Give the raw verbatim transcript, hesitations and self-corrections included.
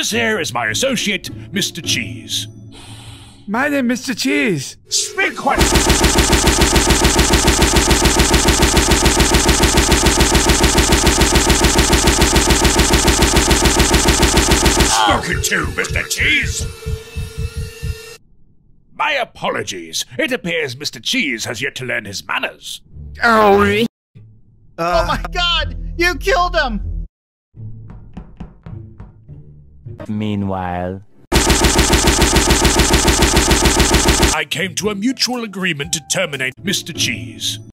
This here is my associate, Mister Cheese. My name is Mister Cheese. Speak quiet! Spoken to, Mister Cheese! My apologies. It appears Mister Cheese has yet to learn his manners. Oh, Uh, oh my god! You killed him! Meanwhile, I came to a mutual agreement to terminate Mister Cheese.